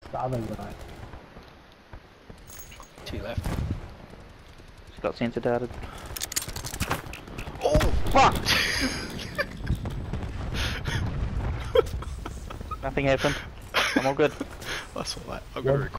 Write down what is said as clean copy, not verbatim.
The other guy. 2 left. Just got sensor darted. Oh! Fuck! Nothing happened. I'm all good. That's alright. I'm gonna record.